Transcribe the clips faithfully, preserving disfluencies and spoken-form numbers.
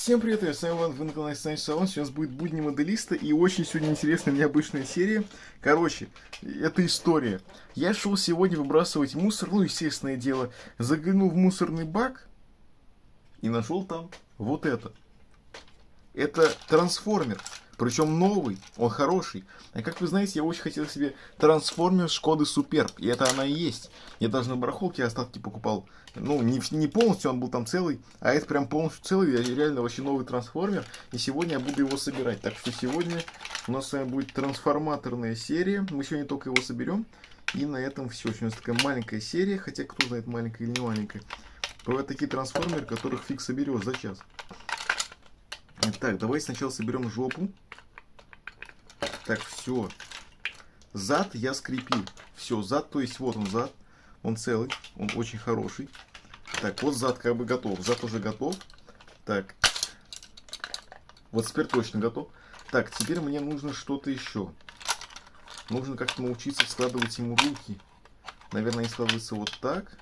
Всем привет, я с вами Иван, вы на канале Санч Салон. Сейчас будет будни моделиста и очень сегодня интересная, необычная серия. Короче, это история. Я шел сегодня выбрасывать мусор, ну, естественное дело. Заглянул в мусорный бак и нашел там вот это. Это трансформер. Причем новый, он хороший. А как вы знаете, я очень хотел себе трансформер Шкоды Суперб. И это она и есть. Я даже на барахолке остатки покупал. Ну, не, не полностью, он был там целый. А это прям полностью целый. Я реально вообще новый трансформер. И сегодня я буду его собирать. Так что сегодня у нас с вами будет трансформаторная серия. Мы сегодня только его соберем. И на этом все. У нас такая маленькая серия. Хотя кто знает, маленькая или не маленькая. Бывают такие трансформеры, которых фиг соберешь за час. Так, давайте сначала соберем жопу. Так, все. Зад я скрепил. Все, зад, то есть вот он зад. Он целый, он очень хороший. Так, вот зад как бы готов. Зад уже готов. Так. Вот теперь точно готов. Так, теперь мне нужно что-то еще. Нужно как-то научиться складывать ему руки. Наверное, они складываются вот так.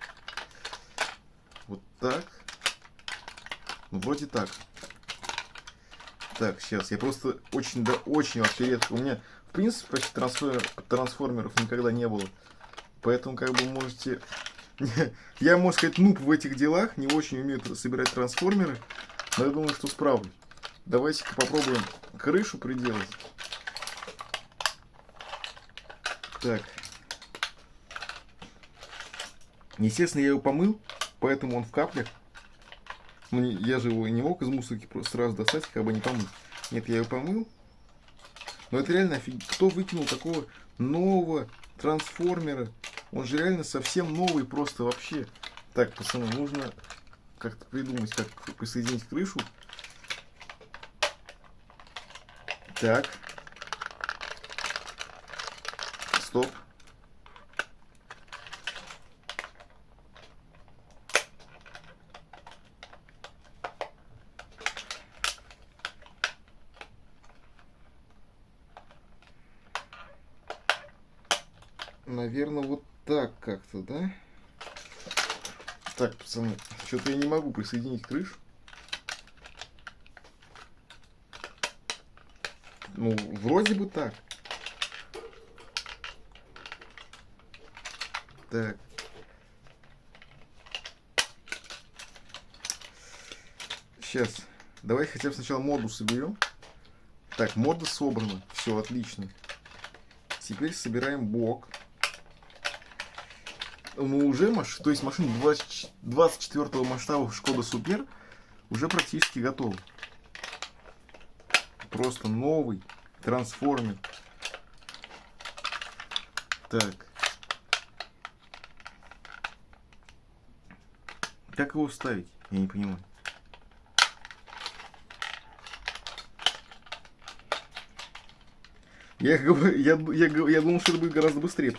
Вот так. Ну, вроде так. Так, сейчас. Я просто очень, да, очень вообще редко. У меня, в принципе, почти трансформер, трансформеров никогда не было. Поэтому, как бы, можете... Я, можно сказать, нуб в этих делах. Не очень умею собирать трансформеры. Но я думаю, что справлюсь. Давайте-ка попробуем крышу приделать. Так. Естественно, я его помыл. Поэтому он в каплях. Ну, я же его не мог из мусорки просто сразу достать, как бы не помыл. Нет, я его помыл. Но это реально офиг... Кто выкинул такого нового трансформера? Он же реально совсем новый просто вообще. Так, пацаны, нужно как-то придумать, как присоединить крышу. Так. Стоп. Наверное, вот так как-то, да? Так, пацаны, что-то я не могу присоединить крышу. Ну, вроде бы так. Так. Сейчас. Давай хотя бы сначала моду соберем. Так, мода собрана. Все, отлично. Теперь собираем бок. Ну, уже маш... То есть машина двадцать четвёртого масштаба Шкода Супер уже практически готова. Просто новый трансформер. Так. Как его вставить? Я не понимаю. Я, я, я, я думал, что это будет гораздо быстрее.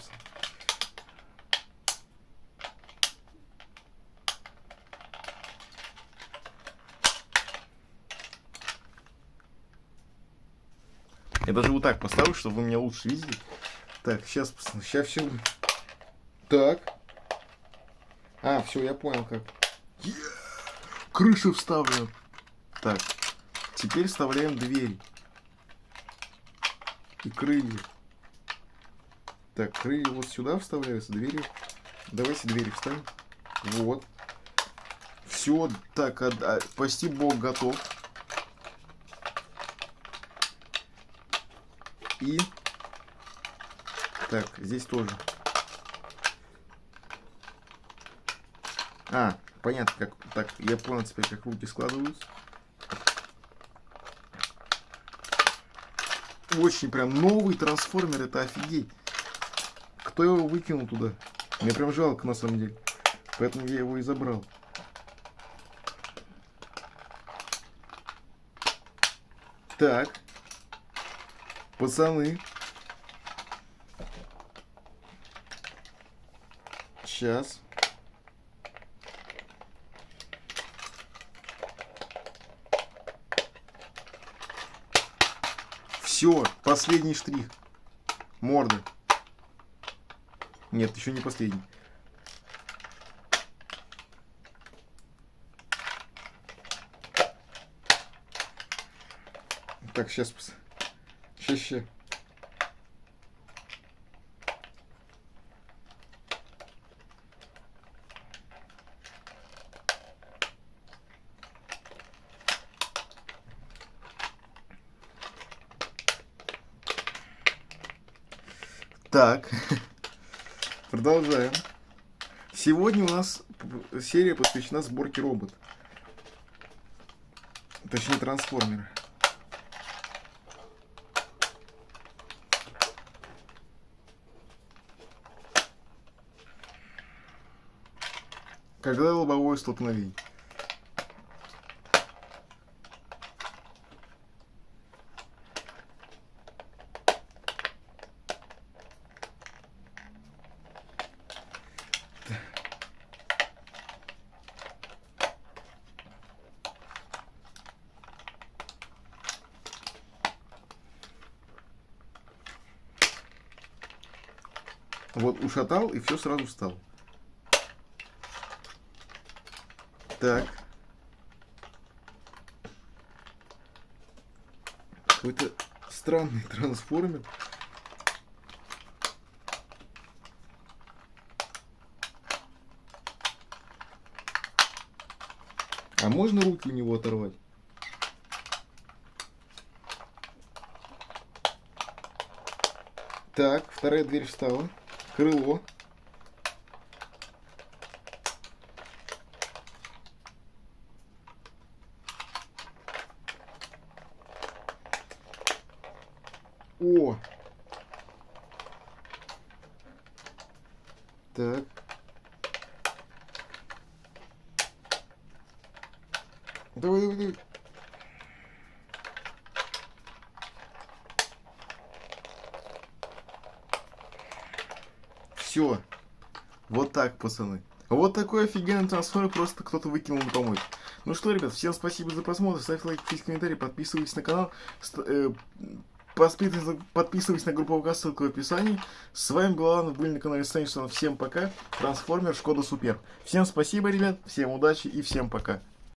Я даже вот так поставлю, чтобы вы меня лучше видели. Так, сейчас, сейчас все. Так. А, все, я понял как. Yeah! Крыша вставлена. Так. Теперь вставляем двери. И крылья. Так, крылья вот сюда вставляются, двери. Давайте двери вставим. Вот. Все, так, а, а, почти бок готов. И так, здесь тоже. А, понятно, как так, я понял теперь, как руки складываются. Очень прям новый трансформер, это офигеть. Кто его выкинул туда? Мне прям жалко на самом деле. Поэтому я его и забрал. Так. Пацаны. Сейчас. Все, последний штрих. Морда. Нет, еще не последний. Так, сейчас. Сейчас, сейчас. Так, продолжаем. Сегодня у нас серия посвящена сборке робота. Точнее, трансформера. Когда лобовое столкновение. Вот ушатал, и все сразу встал. Так. Какой-то странный трансформер. А можно руки у него оторвать? Так, вторая дверь встала. Крыло. О! Так. Давай, давай, давай. Все. Вот так, пацаны. Вот такой офигенный трансформер просто кто-то выкинул на помойку. Ну что, ребят, всем спасибо за просмотр. Ставьте лайк, пишите комментарии, подписывайтесь на канал. Э, подписывайтесь на группу ВК, ссылка в описании. С вами был Алан, вы были на канале Сенсейшн. Всем пока. Трансформер Шкода Супер. Всем спасибо, ребят, всем удачи и всем пока.